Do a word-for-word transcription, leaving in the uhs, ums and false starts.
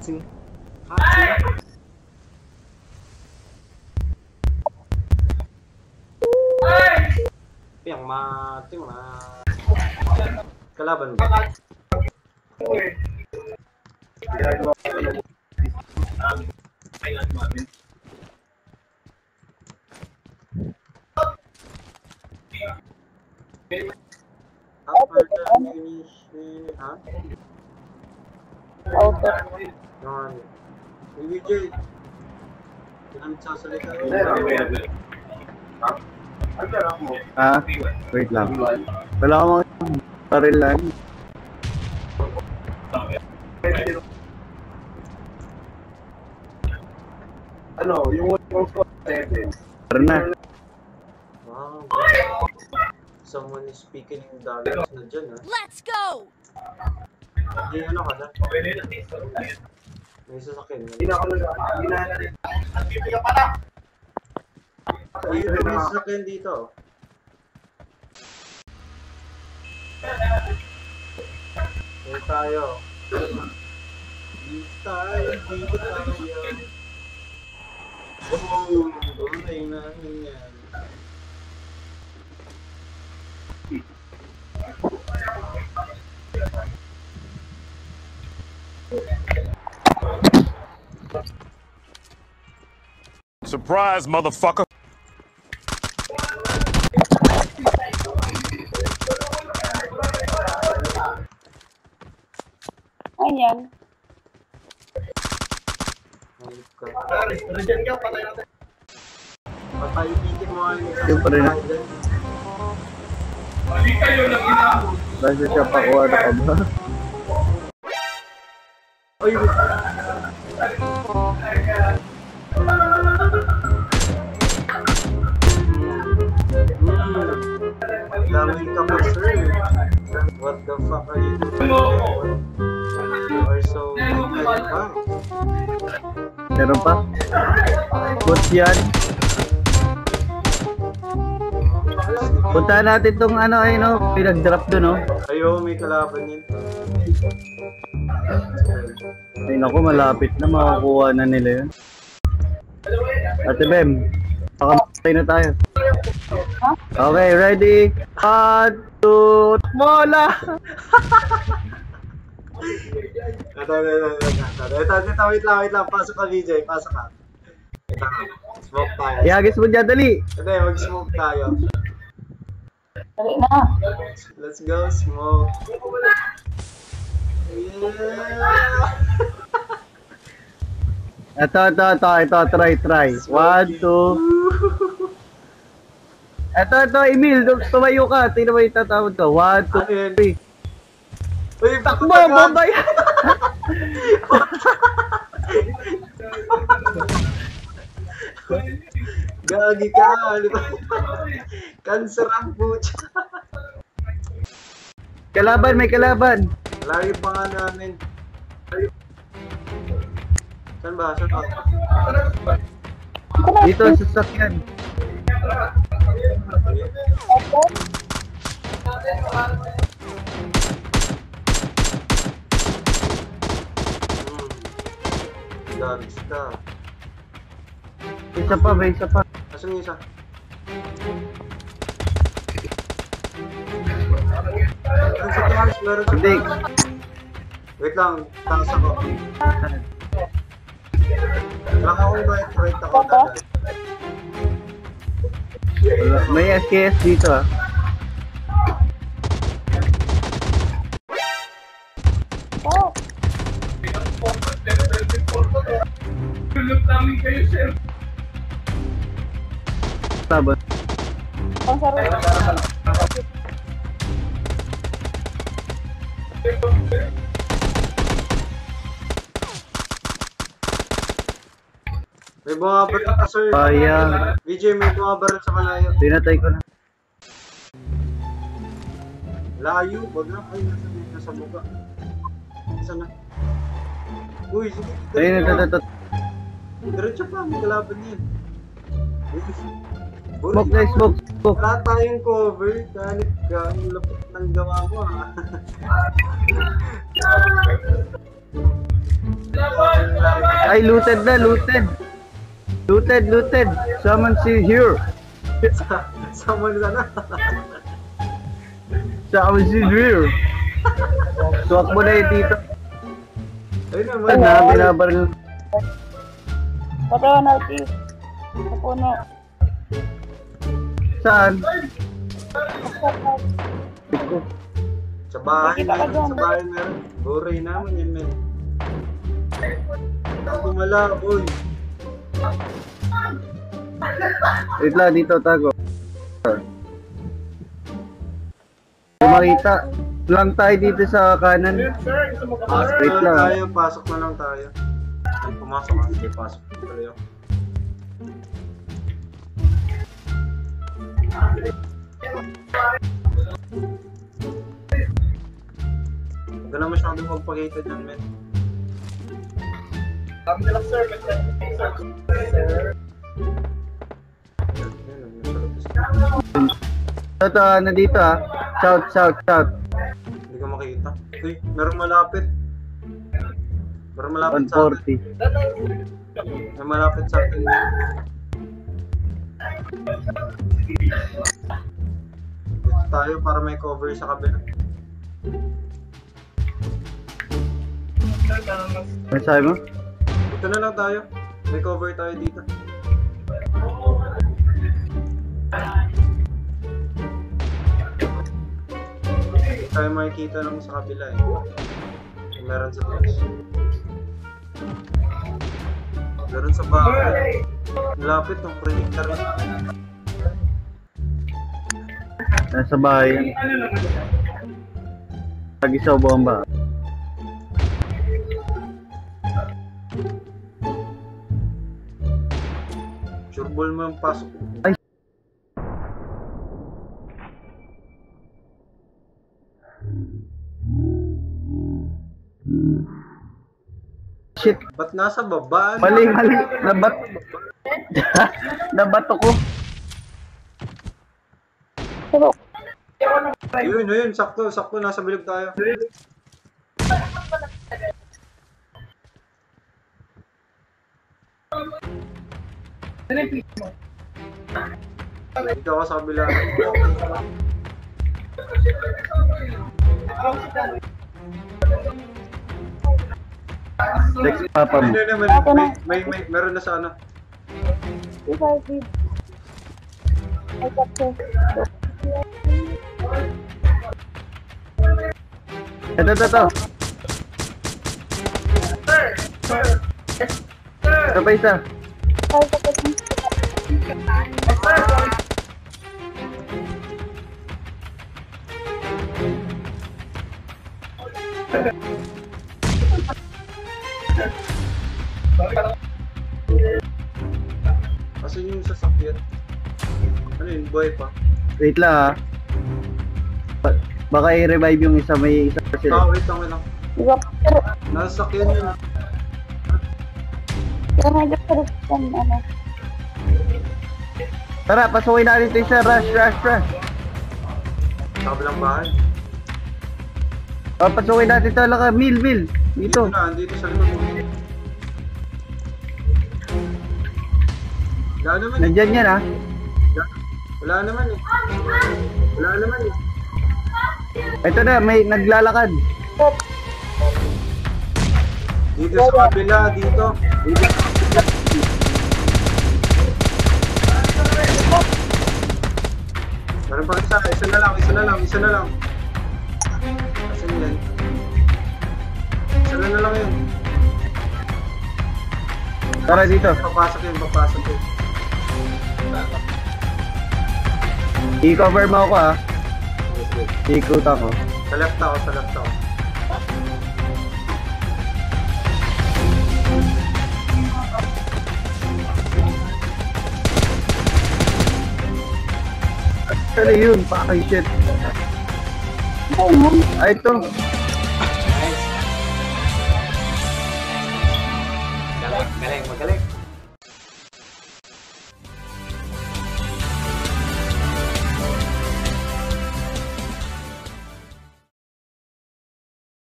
Hatsing. Hatsing. Yang mati mah. Kalaban ba? After the finish, ha? Auto. Yan. B J. Kailangan sasalita. Ah, wait lang. Wala akong baril lang. Ano, yung one score seven. Tara na. Wow. Someone is speaking in dialects na dyan, ha? Let's go! Hindi, ano ka na? May sasakyan. Hindi na ako nag- hindi na rin. Bibigyan pa na! Ay, may sasakyan dito. Dito tayo. Dito tayo, dito tayo. Boom! Tunay namin yan. Surprise, motherfucker! Ayan. Halip ka. Regen ka, patay natin. Patay-pitin mo nga yung Yung pa rin. Hindi kayo lang ina. Basta siya pakuha na ka ba? Ay, wait. Daming ka pa, sir. What the fuck are you doing? You are so bad. Meron pa? What's yan? Puntahan natin tong ano ay no, pinag-drop doon no. Ayo, may kalaban yun. Ay naku, malapit na makakuha na nila yun. Ate Bem, pakamatay na tayo. Okay, ready? One, two, mola! Ito, ito, ito, ito, ito, ito, wait lang, wait lang, pasok ka V J, pasok ka. Ito ka, smoke tayo. Ihagis mo dyan, dali! Ito, mag-smoke tayo. Dali na. Let's go, smoke. Yeah! Ito, ito, ito, ito, try, try. One, two. Ito, ito, Emil, tumayo ka. Tingnan mo yung tatawag ka. One, two, three. Uy, Takbo, bombay! Gagi ka, di ba? Cancer ang butya. Kalaban, may kalaban. Layo pa nga namin. Saan ba? Saan ba? Dito, sa sasakyan. Auto. Hmm. Dogs ka. Isa pa, may isa pa. Asan yung isa? Meron sa taas, meron sa Hindi. taas. Wait lang, taas ako. Baka ako ba right ako Opo. dati. May S K S dito ah. Oh. Tulog namin kayo, sir. Laban. Cancerous. May bumabaril ka, sir. Sayang. V J, may bumabaril sa malayo. Pinatay ko na. Layo, wag na. Ay, nasa, nasa mukha. Saan na? Uy, sige. Ayun, ito, ito, ito. Diretso pa, may kalaban yan. Uy, Smoke guys, smoke, smoke. wala tayong cover. Ganit ka, ang lapit ng gawa mo, ha. Ay, looted na, looted. Looted, looted. Someone see here. Someone sana. Someone see here. Suwak mo na yun dito. Ayun naman. Ay na, binabaril. Patay na natin. Sa puno. Saan? Sa bahay Nakita ka meron, dyan. sa bahay meron. Buray naman yun, men. Ako mala, boy. Wait lang, dito tago. Kung makita, lang tayo dito sa kanan. Pasok Wait na lang lang. tayo, pasok na lang tayo. Ay, pumasok ka, sige, pasok na tayo. Huwag ka na masyadong magpakita dyan, men. Kami na lang, sir. Sir. Ayun, nagmasarap. Ito, ano dito ah. Shout, shout, shout. Hindi ka makita. Uy, merong malapit. Merong malapit one sa atin. forty. May malapit sa atin. Dito tayo para may cover sa kabila. Ano sabi mo? Dito na lang tayo. May cover tayo dito. Hindi tayo makikita lang sa kabila eh. Kung meron sa taas. Meron sa bahay. Malapit ng predictor. Nasa bahay yan. Lagi sa buong ba? Sure ball mo yung pasok. Ay. Shit. Ba't nasa baba? Mali, mali. Nabat... Nabato ko. Pero, Ayun, ayun. Sakto, sakto. Nasa bilog tayo. Dito ako sa kabila. Text papa mo. Ano naman, may, may, may, meron na sa ano. if I did, I got to. Ito, ito, ito. Ito pa isa. I got to. Asan yung sasakyan? Ano yun? Buhay pa? Wait lang ah. Ba- Baka i-revive yung isa, may isa pa Ah, sila. wait lang, wait lang. Diba? Pero, Nasa sasakyan yun. pero may difference yan, ano. Tara, pasukin natin ito isa. Rush, rush, rush. Sa kabilang bahay. Oh, pasukin natin ito. Laka, mil, mil. Dito Dito. na, dito sa likod mo. Wala naman eh. Nandyan yan ah. Wala naman eh. Wala naman eh. Ito na, may naglalakad. Dito sa kabila, dito. Dito. Meron pa isa, isa na lang, isa na lang, isa na lang. Asan yan? Isa na na lang yun. Tara dito. Papasok yun, papasok yun. I-cover mo ako ah. Yes, yes. Ikot ako. Sa left ako, sa left ako. Ano yun? Pakay shit. Ayun, Ay, ito.